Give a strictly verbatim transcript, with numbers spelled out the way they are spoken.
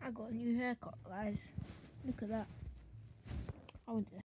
I got a new haircut, guys. Look at that. I went to